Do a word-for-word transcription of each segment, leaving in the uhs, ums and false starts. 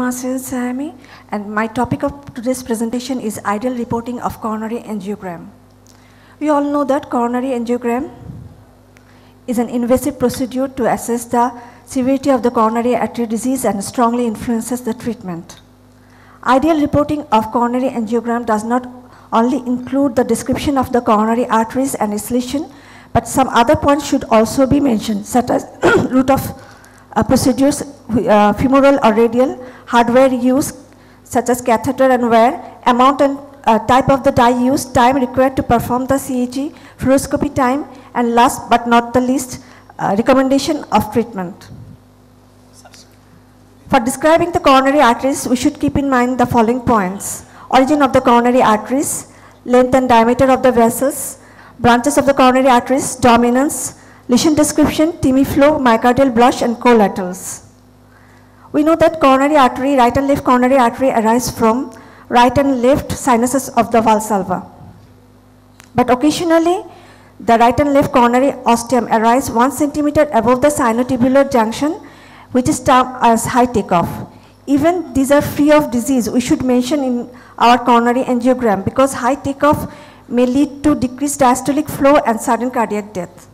Nirupama Sami, and my topic of today's presentation is ideal reporting of coronary angiogram. We all know that coronary angiogram is an invasive procedure to assess the severity of the coronary artery disease and strongly influences the treatment. Ideal reporting of coronary angiogram does not only include the description of the coronary arteries and its lesion, but some other points should also be mentioned, such as route of uh, procedures, uh, femoral or radial, hardware used, such as catheter and wear, amount and uh, type of the dye used, time required to perform the C A G, fluoroscopy time, and last but not the least, uh, recommendation of treatment. For describing the coronary arteries, we should keep in mind the following points: origin of the coronary arteries, length and diameter of the vessels, branches of the coronary arteries, dominance, lesion description, T M I flow, myocardial blush, and collaterals. We know that coronary artery, right and left coronary artery arise from right and left sinuses of the valsalva. But occasionally, the right and left coronary ostium arise one centimeter above the sinotubular junction, which is termed as high takeoff. Even these are free of disease, we should mention in our coronary angiogram, because high takeoff may lead to decreased diastolic flow and sudden cardiac death.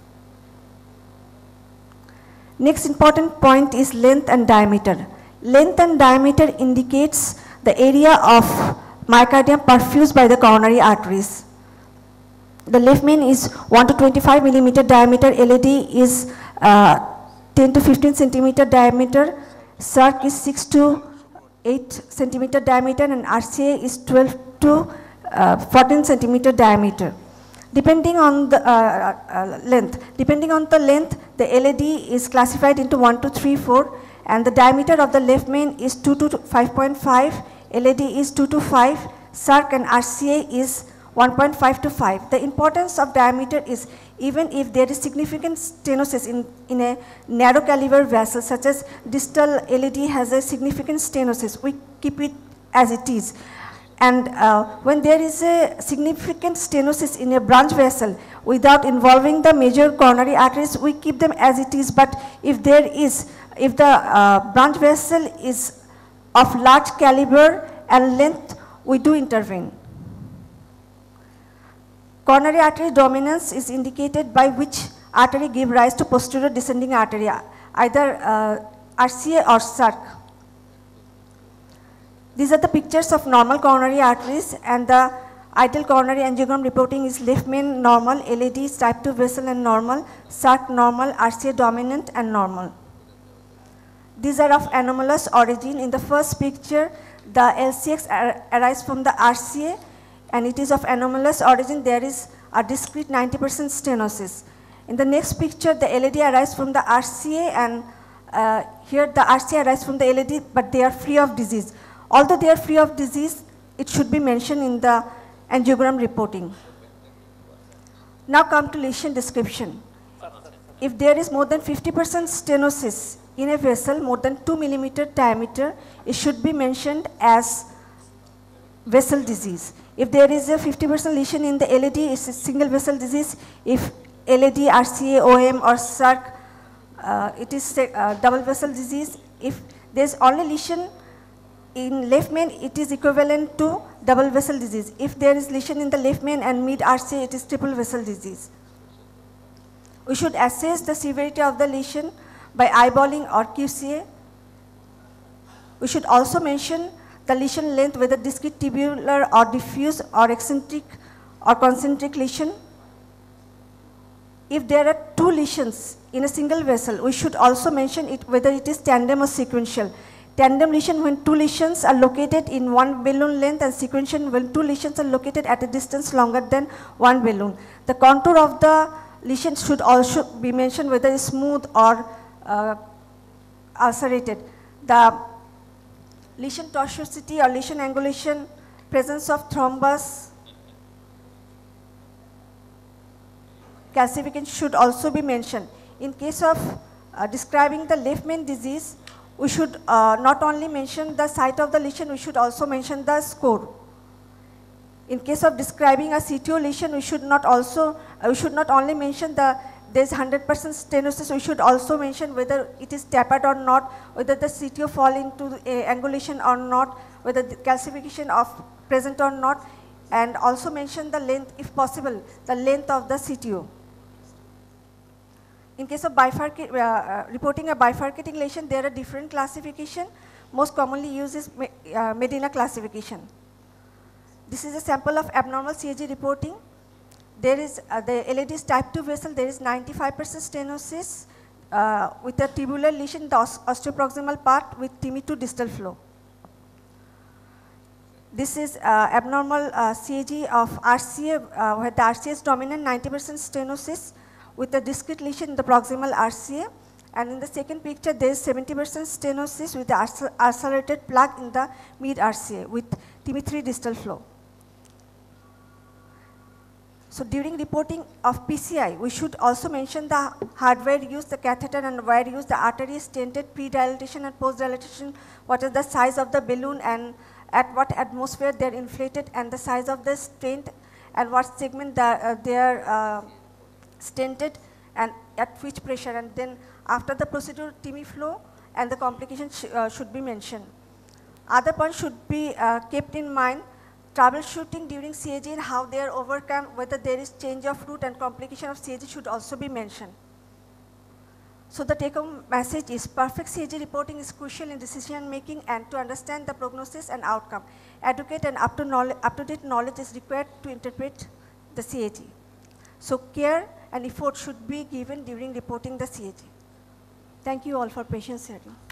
Next important point is length and diameter. Length and diameter indicates the area of myocardium perfused by the coronary arteries. The left main is one to twenty-five millimeter diameter, L A D is uh, ten to fifteen centimeter diameter, S A R C is six to eight centimeter diameter, and R C A is twelve to fourteen centimeter diameter. Depending on the uh, uh, length, depending on the length, the L A D is classified into one to three, four, and the diameter of the left main is two to five point five, L A D is two to five, S A R C and R C A is one point five to five. The importance of diameter is even if there is significant stenosis in, in a narrow caliber vessel, such as distal L A D has a significant stenosis, we keep it as it is. And uh, when there is a significant stenosis in a branch vessel without involving the major coronary arteries, we keep them as it is. But if there is, if the uh, branch vessel is of large caliber and length, we do intervene. Coronary artery dominance is indicated by which artery give rise to posterior descending artery, either uh, R C A or S A R C. These are the pictures of normal coronary arteries, and the ideal coronary angiogram reporting is left main normal, L A D is type two vessel and normal, S A R C normal, R C A dominant and normal. These are of anomalous origin. In the first picture, the L C X ar arises from the R C A, and it is of anomalous origin. There is a discrete ninety percent stenosis. In the next picture, the L A D arises from the R C A, and uh, here the R C A arises from the L A D, but they are free of disease. Although they are free of disease, it should be mentioned in the angiogram reporting. Now come to lesion description. If there is more than fifty percent stenosis in a vessel more than two millimeter diameter, it should be mentioned as vessel disease. If there is a fifty percent lesion in the L A D, it's a single vessel disease. If L A D, R C A, O M or S A R C, uh, it is uh, double vessel disease. If there is only lesion in left main, it is equivalent to double vessel disease. If there is lesion in the left main and mid R C A, it is triple vessel disease. We should assess the severity of the lesion by eyeballing or Q C A. We should also mention the lesion length, whether discrete, tubular or diffuse or eccentric or concentric lesion. If there are two lesions in a single vessel, we should also mention it whether it is tandem or sequential. Tandem lesion when two lesions are located in one balloon length, and sequential when two lesions are located at a distance longer than one balloon. The contour of the lesion should also be mentioned whether it is smooth or uh, ulcerated. The lesion tortuosity or lesion angulation, presence of thrombus, calcification should also be mentioned. In case of uh, describing the left main disease, we should uh, not only mention the site of the lesion, we should also mention the score. In case of describing a C T O lesion, we should not also, uh, we should not only mention the there's one hundred percent stenosis, we should also mention whether it is tapered or not, whether the C T O fall into uh, angulation or not, whether the calcification of present or not, and also mention the length, if possible, the length of the C T O. In case of bifurca uh, uh, reporting a bifurcating lesion, there are different classification. Most commonly used is me uh, Medina classification. This is a sample of abnormal C A G reporting. There is uh, the L A D is type two vessel, there is ninety-five percent stenosis uh, with a tubular lesion in the os osteoproximal part with T M I two distal flow. This is uh, abnormal uh, C A G of R C A, uh, where the R C A is dominant, ninety percent stenosis with a discrete lesion in the proximal R C A. And in the second picture, there is seventy percent stenosis with the ulcerated plug in the mid R C A with T M I three distal flow. So during reporting of P C I, we should also mention the hardware used, the catheter and wire used, the artery stented, pre-dilatation and post-dilatation, what is the size of the balloon and at what atmosphere they are inflated, and the size of the stent and what segment the, uh, they are uh, stented and at which pressure, and then after the procedure T M I flow and the complications sh uh, should be mentioned. Other points should be uh, kept in mind. Troubleshooting during C A G and how they are overcome, whether there is change of route and complication of C A G should also be mentioned. So the take-home message is perfect C A G reporting is crucial in decision making and to understand the prognosis and outcome. Adequate and up to knowledge, up-to-date knowledge is required to interpret the C A G. So care and effort should be given during reporting the C A G. Thank you all for patience hearing.